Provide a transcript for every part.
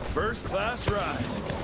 First class ride.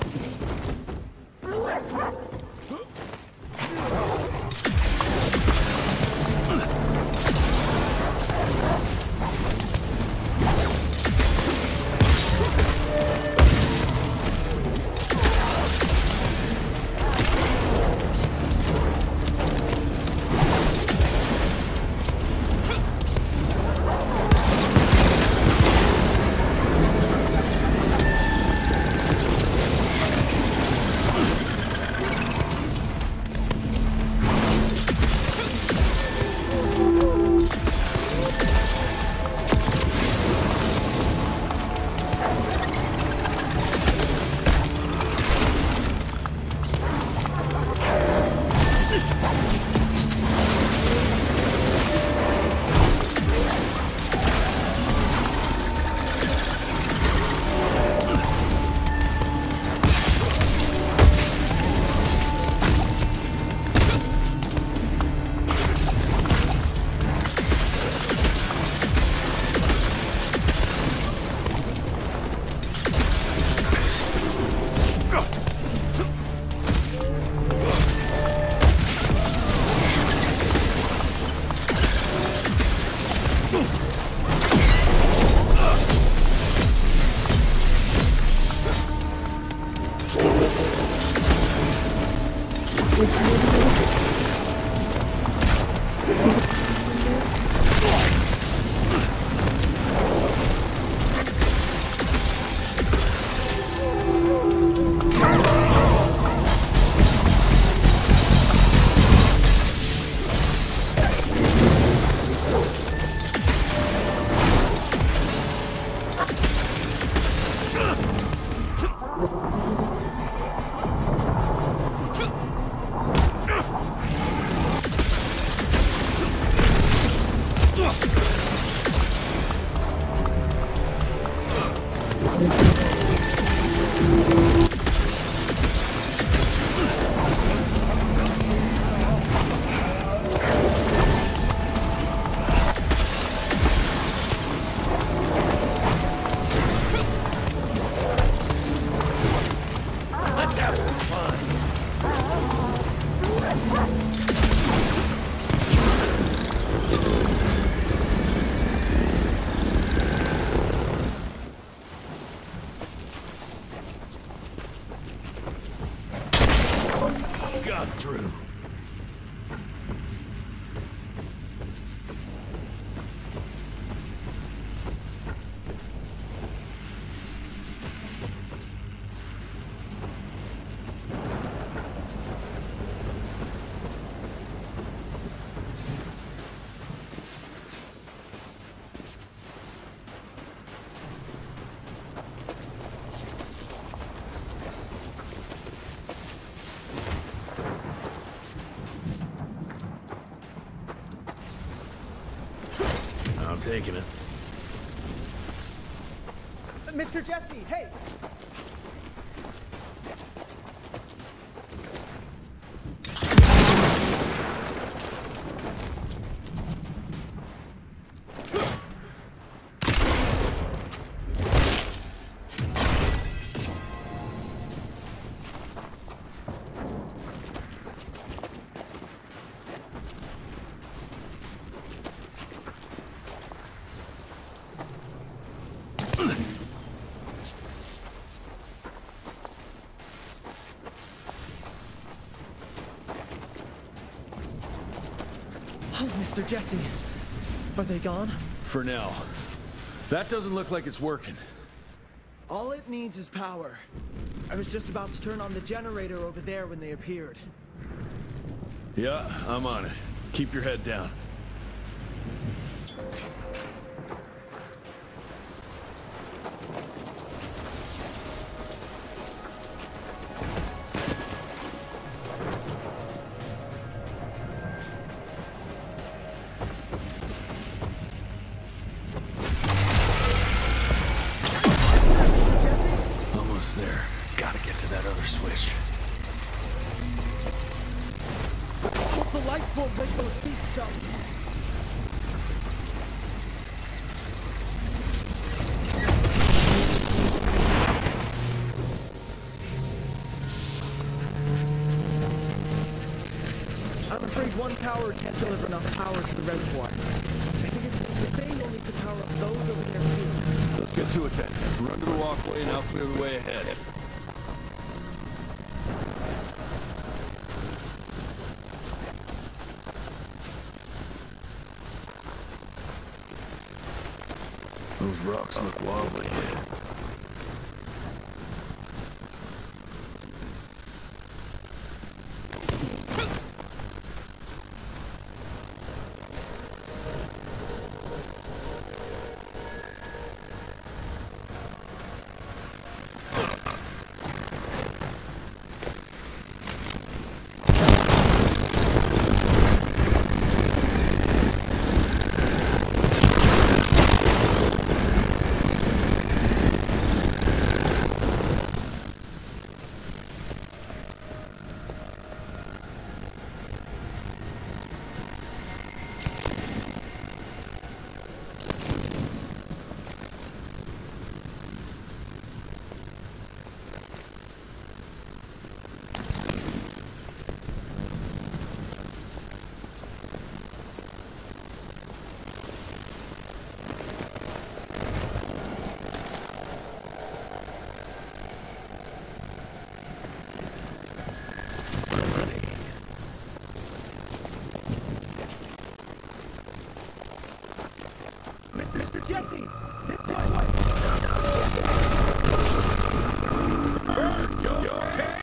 Got through. I'm taking it. Mr. Jesse, hey! Oh, Mr. Jesse, are they gone? For now. That doesn't look like it's working. All it needs is power. I was just about to turn on the generator over there when they appeared. Yeah, I'm on it. Keep your head down. Almost there. Gotta get to that other switch. Hope the lights won't wake those beasts up. one tower can't deliver enough power to the reservoir. I think the thing will need to power up those over there too. Let's get to it then. Run to the walkway and I'll clear the way ahead. Those rocks look wobbly. Mr. Jesse! This way! You okay?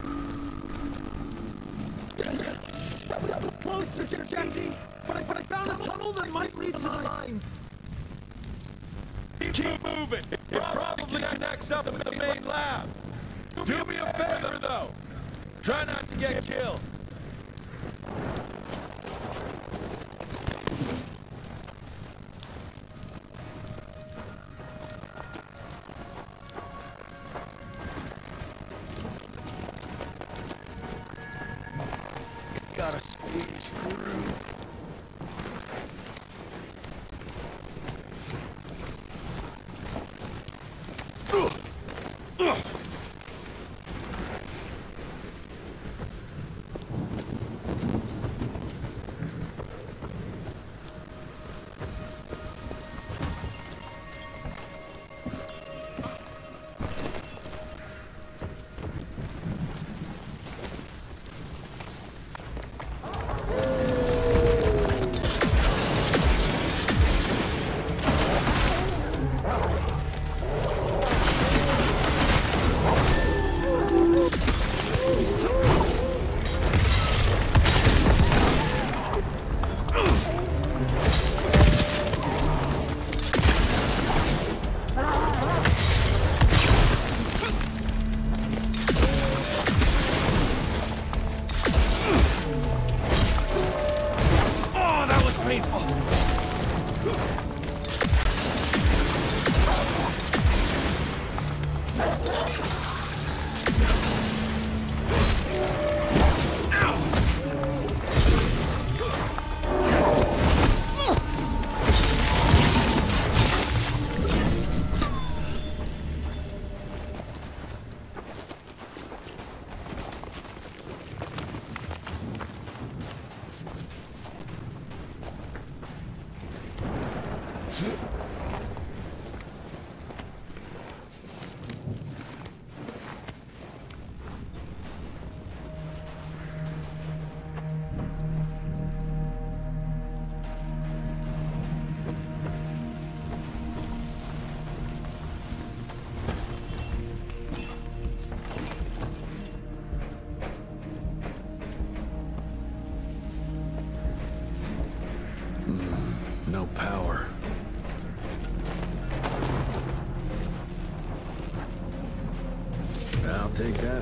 That was close, Mr. Jesse! But I found a tunnel that might lead to the mines! Keep moving! It probably connects up with the main lab! Do me a favor, though! Try not to get killed! Gotta squeeze through. No power. I'll take that.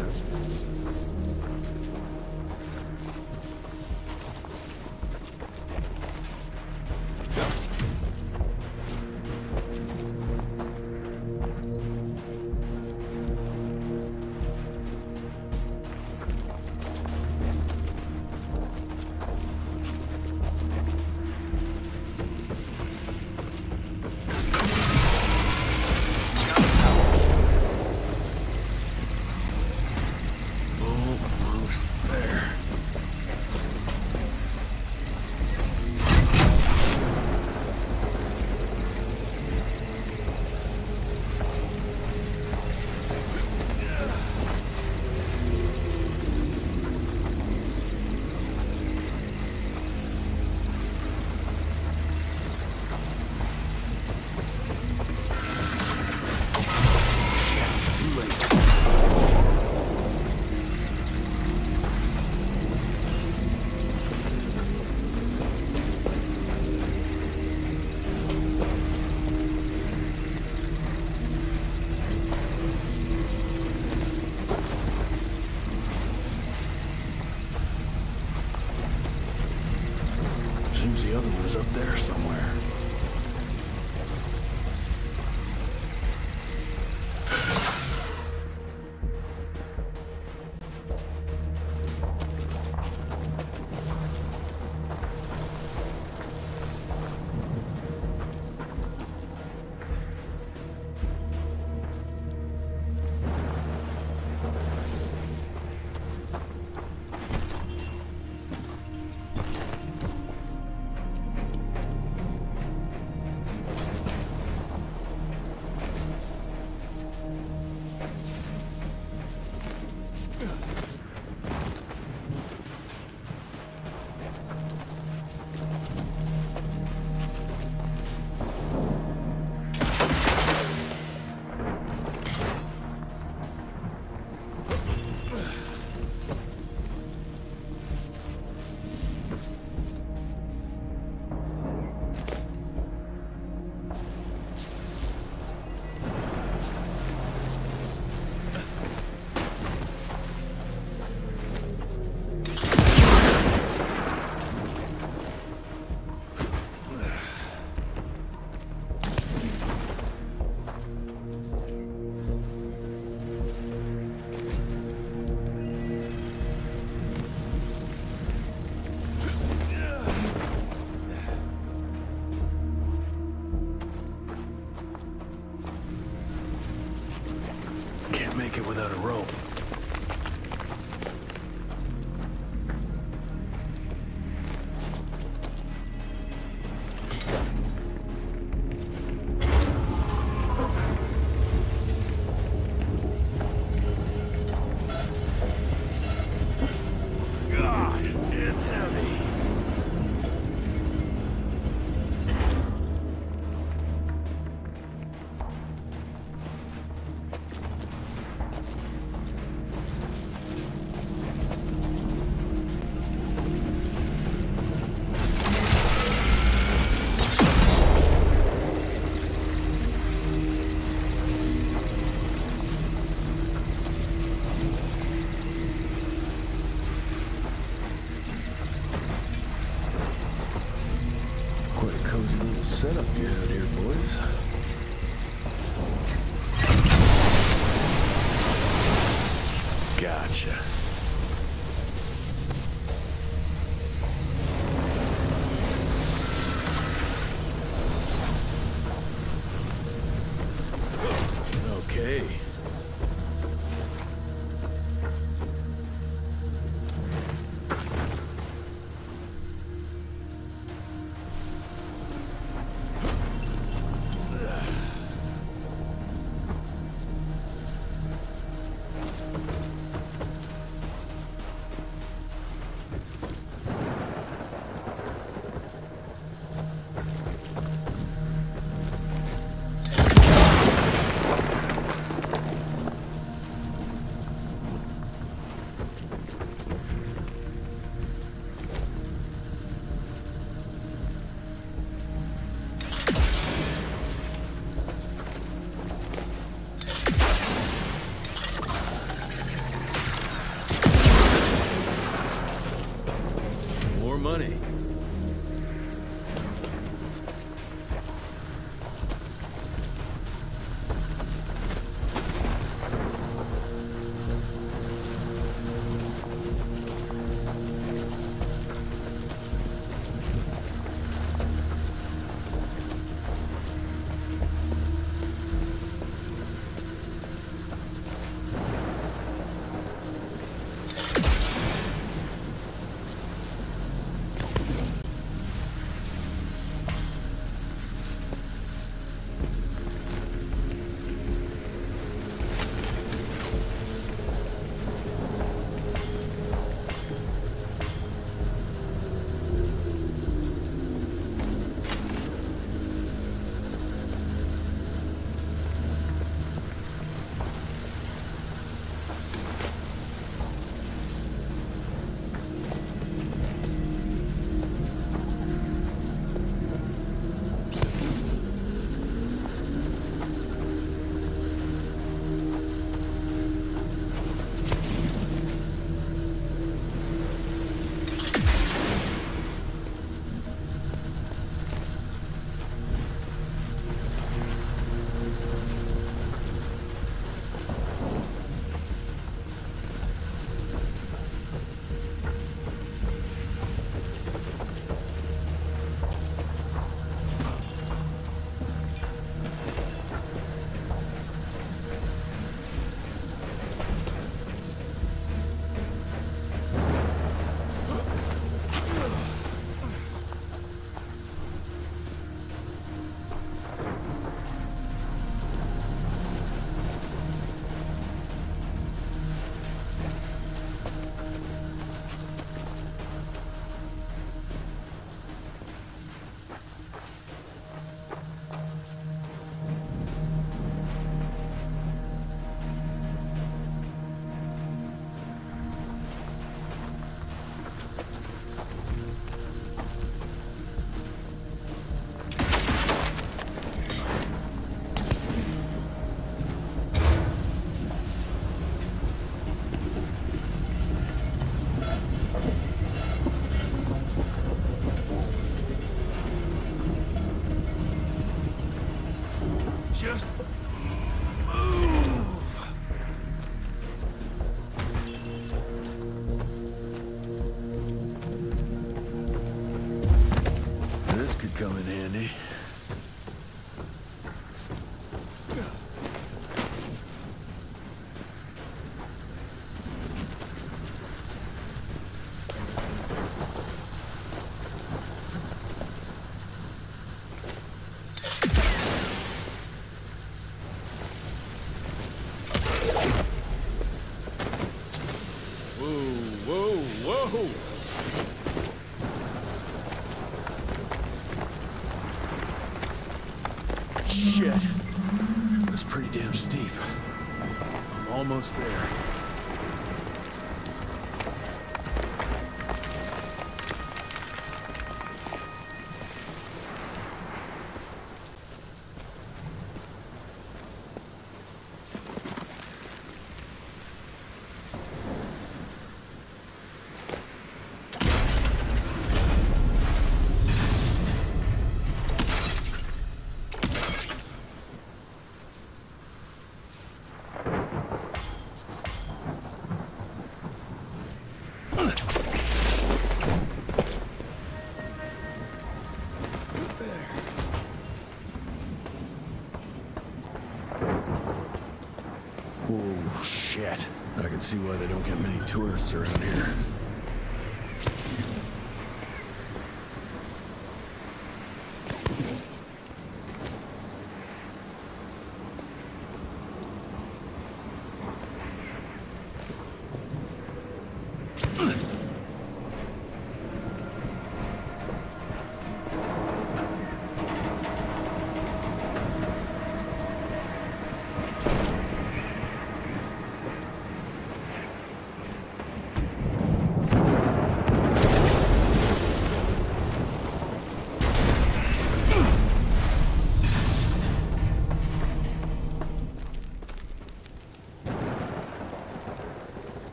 there somewhere. Make it without a rope. God, it's heavy. Quite a cozy little setup you have here, boys. Gotcha. Okay. More money. This could come in handy. Whoa! Shit. That's pretty damn steep. I'm almost there. Oh, shit. I can see why they don't get many tourists around here.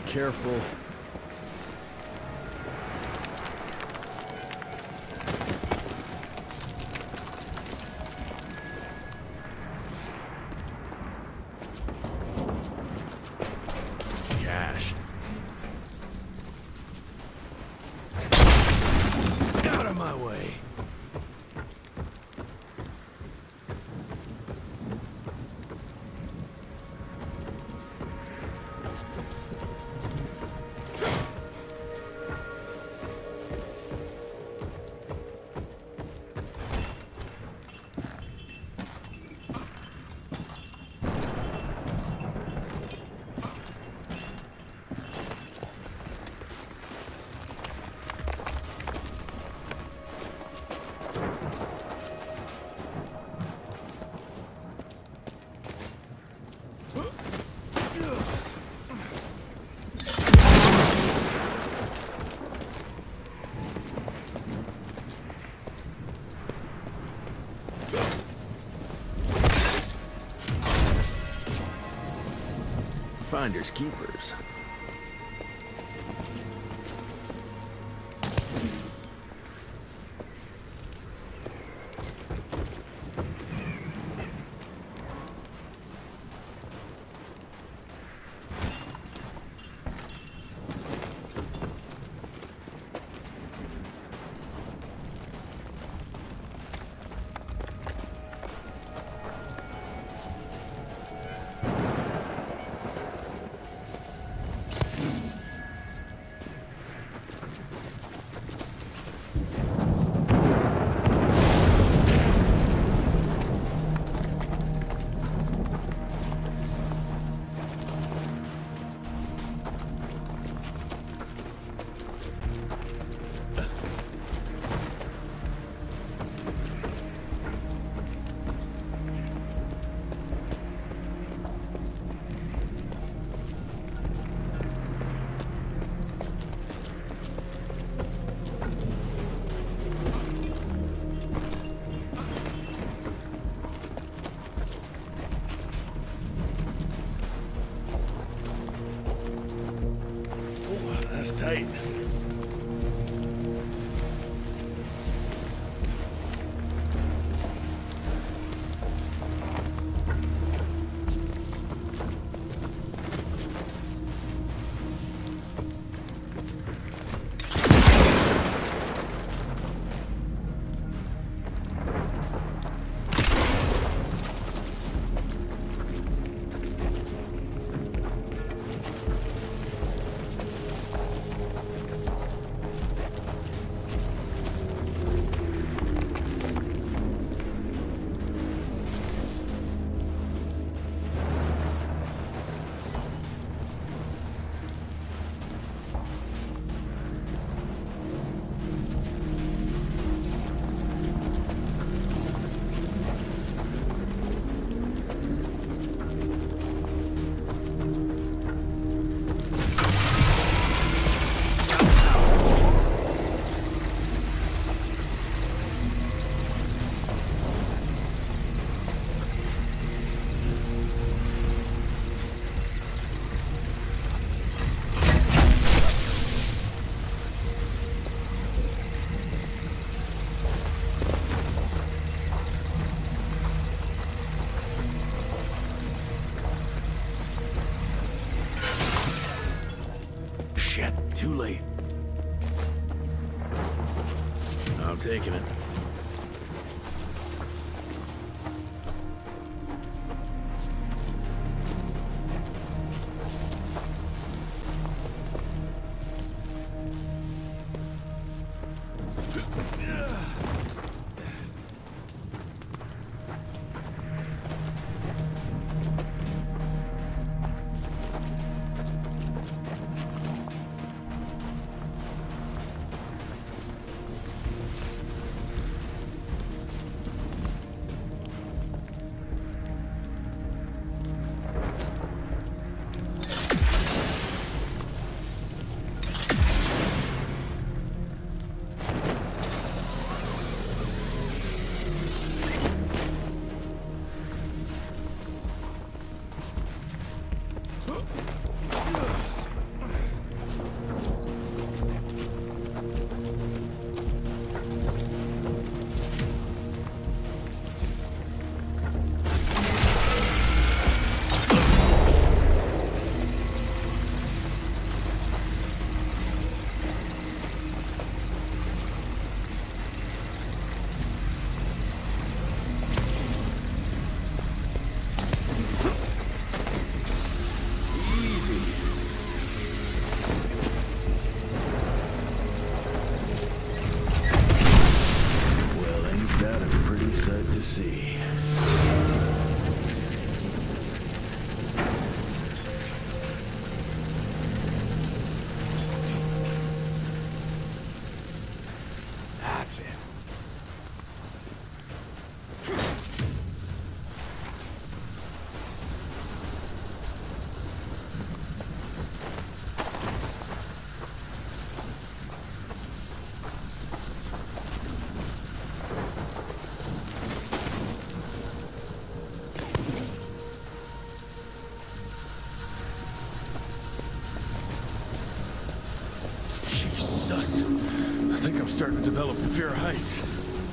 careful. Cash. Out of my way. Finders keepers. That's tight. Shit, too late. I'm taking it. to see. That's it. Jesus. I think I'm starting to develop a fear of heights.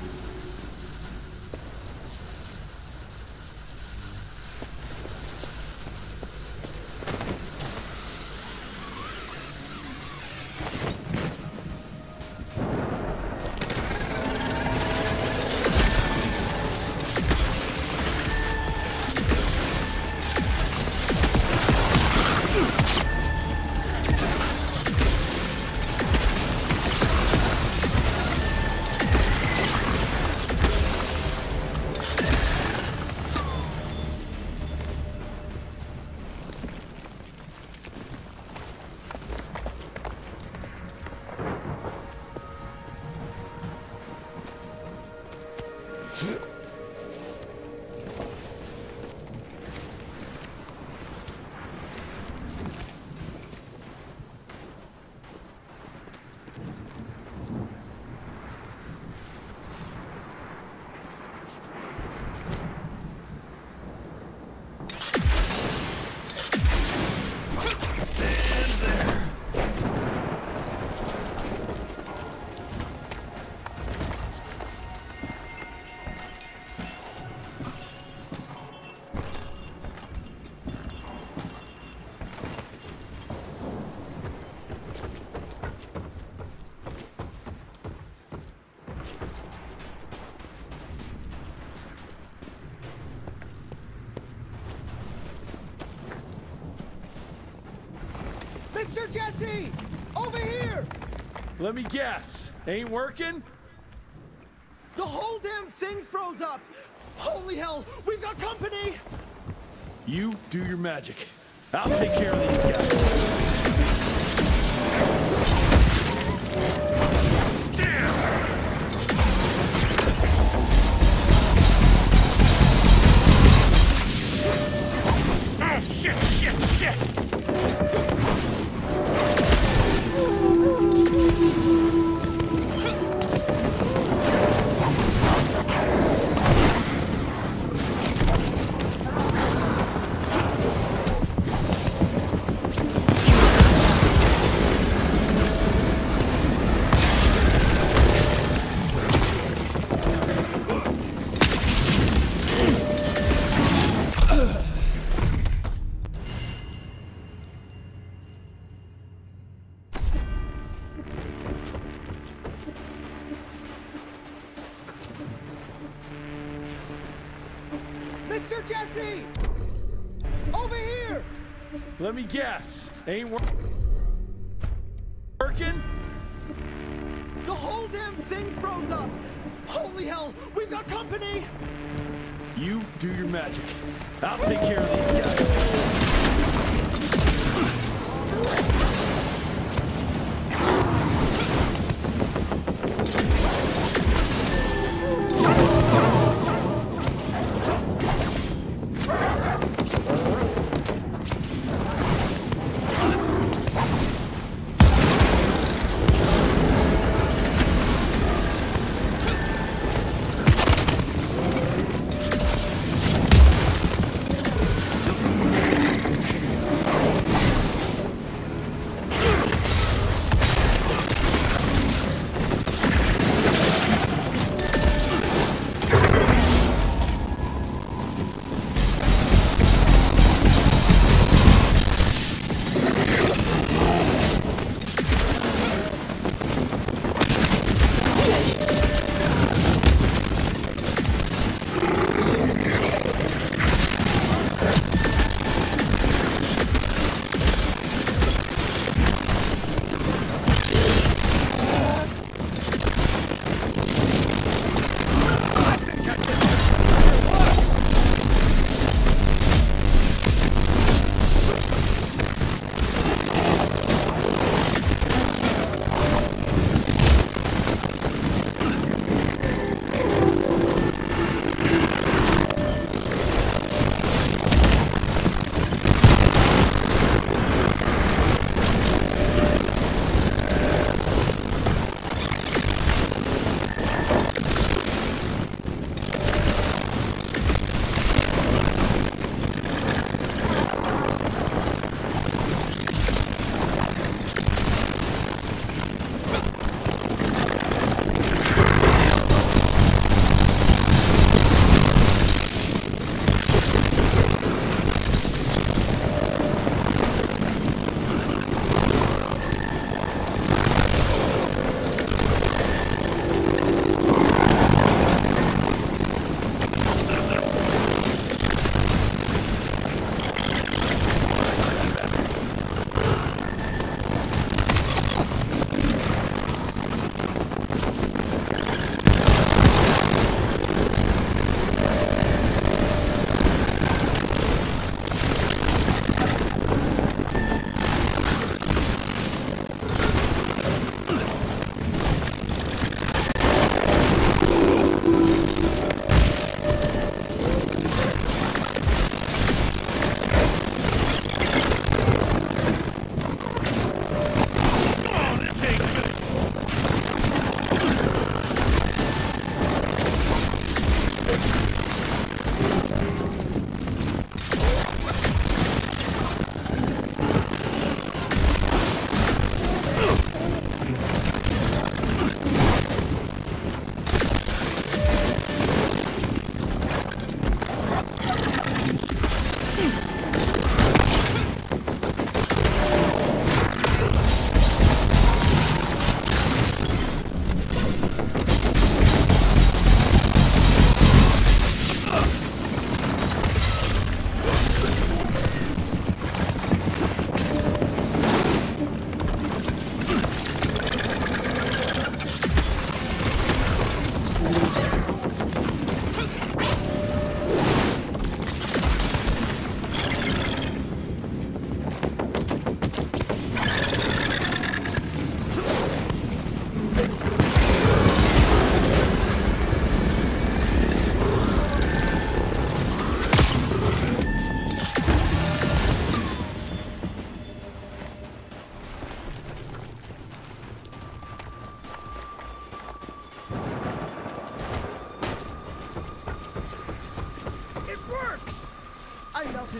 Mr. Jesse! Over here! Let me guess. Ain't working? The whole damn thing froze up! Holy hell! We've got company! You do your magic. I'll take care of these guys. Mr. Jesse! Over here! Let me guess. Ain't working? The whole damn thing froze up! Holy hell! We've got company! You do your magic. I'll take care of these guys.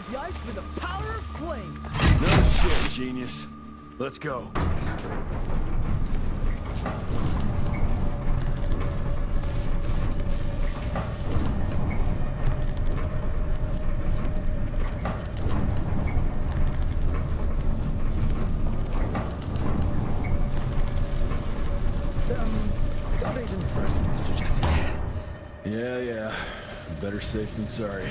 the ice with the power of flame. No shit, genius. Let's go. Salvations first, Mr. Jesse. Yeah. Better safe than sorry.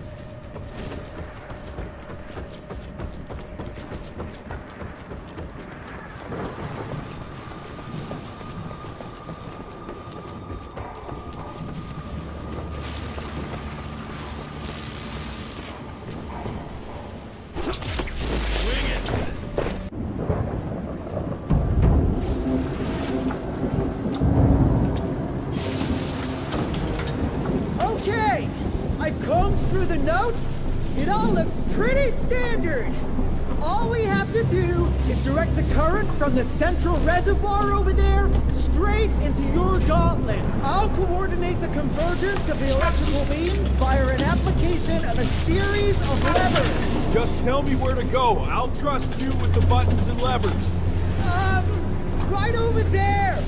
Okay, I've combed through the notes. It all looks pretty standard. All we have to do is direct the current from the central reservoir over there straight into your gauntlet. I'll coordinate the convergence of the electrical beams via an application of a series of levers. Just tell me where to go. I'll trust you with the buttons and levers. Right over there.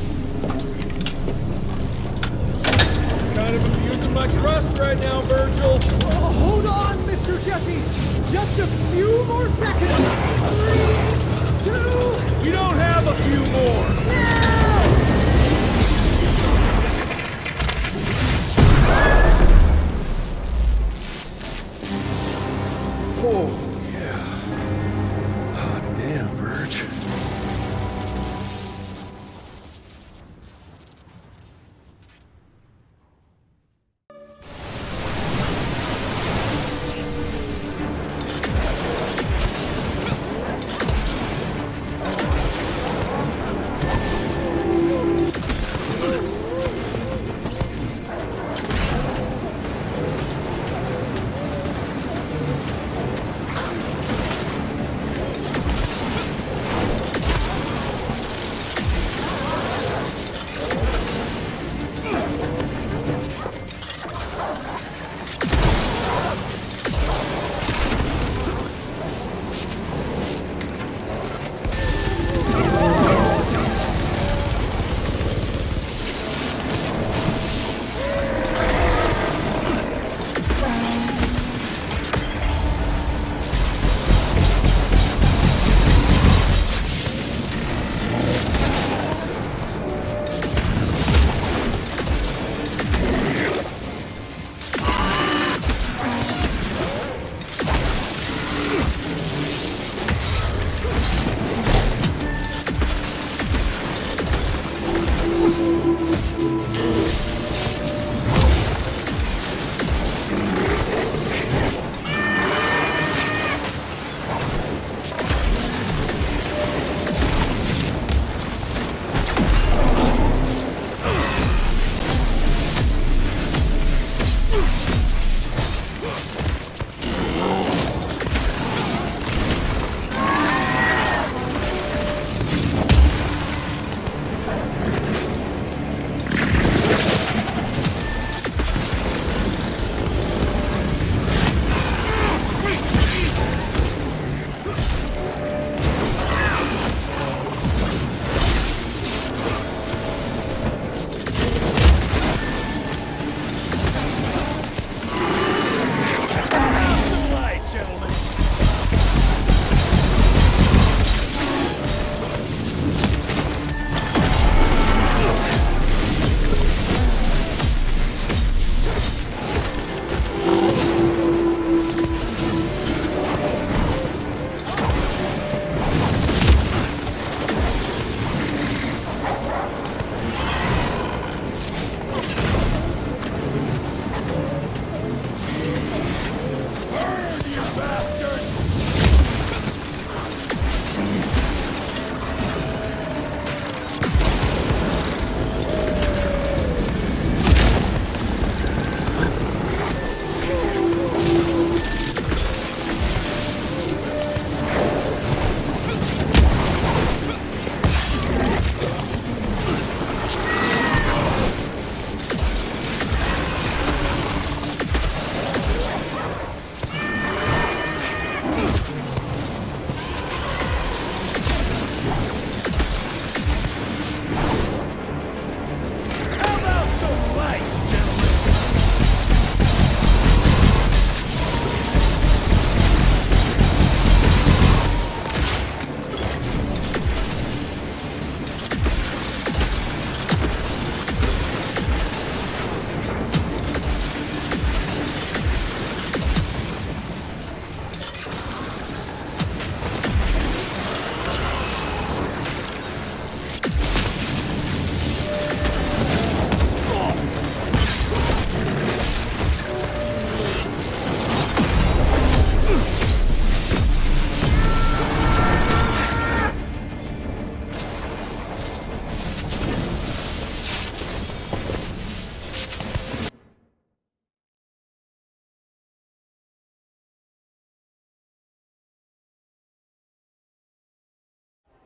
Kind of abusing my trust right now, Virgil. Oh, hold on, Mr. Jesse. Just a few more seconds. 3, 2, We don't have a few more. now! Oh, yeah. Hot damn, Verge.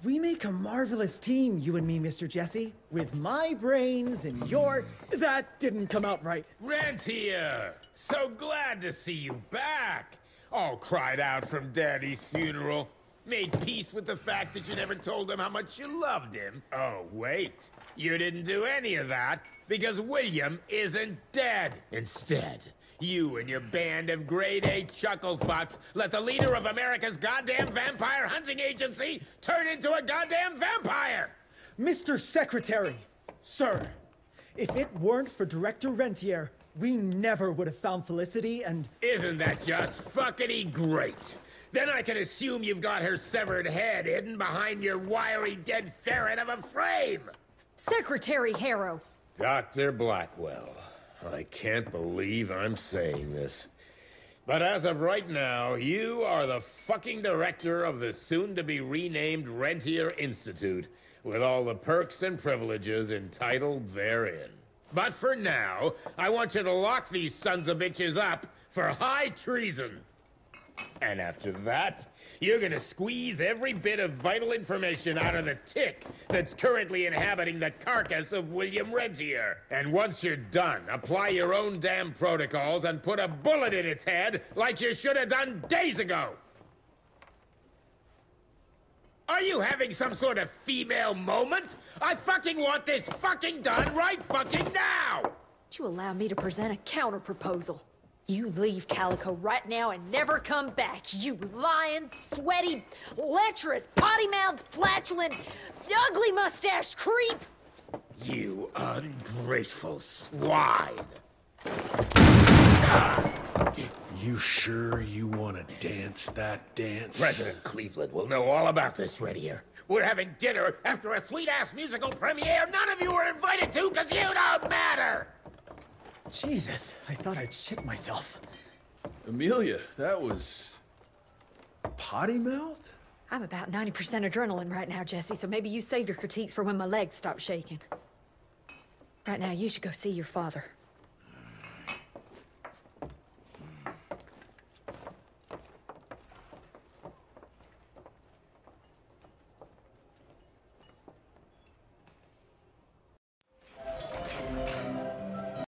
We make a marvelous team, you and me, Mr. Jesse. With my brains and your... That didn't come out right. Rentier! So glad to see you back! All cried out from Daddy's funeral. Made peace with the fact that you never told him how much you loved him. Oh, wait. You didn't do any of that because William isn't dead. Instead, you and your band of grade-A chucklefucks let the leader of America's goddamn vampire hunting agency turn into a goddamn vampire! Mr. Secretary, sir, if it weren't for Director Rentier, we never would have found Felicity and... Isn't that just fuckity great? Then I can assume you've got her severed head hidden behind your wiry dead ferret of a frame! Secretary Harrow! Dr. Blackwell, I can't believe I'm saying this. But as of right now, you are the fucking director of the soon-to-be-renamed Rentier Institute, with all the perks and privileges entitled therein. But for now, I want you to lock these sons of bitches up for high treason. And after that, you're gonna squeeze every bit of vital information out of the tick that's currently inhabiting the carcass of William Rentier. And once you're done, apply your own damn protocols and put a bullet in its head like you should have done days ago! Are you having some sort of female moment? I fucking want this fucking done right fucking now! Would you allow me to present a counter-proposal? You leave Calico right now and never come back, you lying, sweaty, lecherous, potty-mouthed, flatulent, ugly mustached creep! You ungrateful swine! You sure you want to dance that dance? President Cleveland will know all about this right here. We're having dinner after a sweet-ass musical premiere none of you were invited to because you don't matter! Jesus, I thought I'd shit myself. Amelia, that was... potty mouthed? I'm about 90% adrenaline right now, Jesse, so maybe you save your critiques for when my legs stop shaking. Right now, you should go see your father.